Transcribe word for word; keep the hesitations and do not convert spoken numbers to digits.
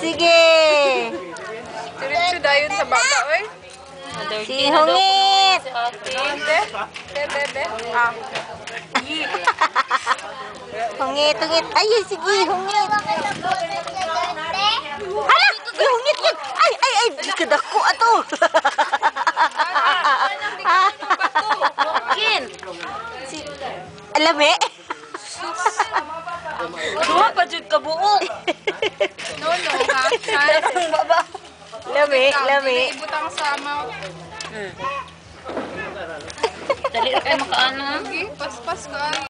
Sige. Diretso dayon sa baba, oy. Si Hungit. Ate. Bebe, bebe. Ah. Hungit, hungit. Ay, sige, hungit. Hala, ay, hungit yan. Ay, ay, ay, di ka dako ato. Kin. Si, alame. Duha pa jud ka buok. No, no, ha. Baba. Lami, lami. Ibutang sa mouth. Hmm. Dali kayo makaano. Paspas ka.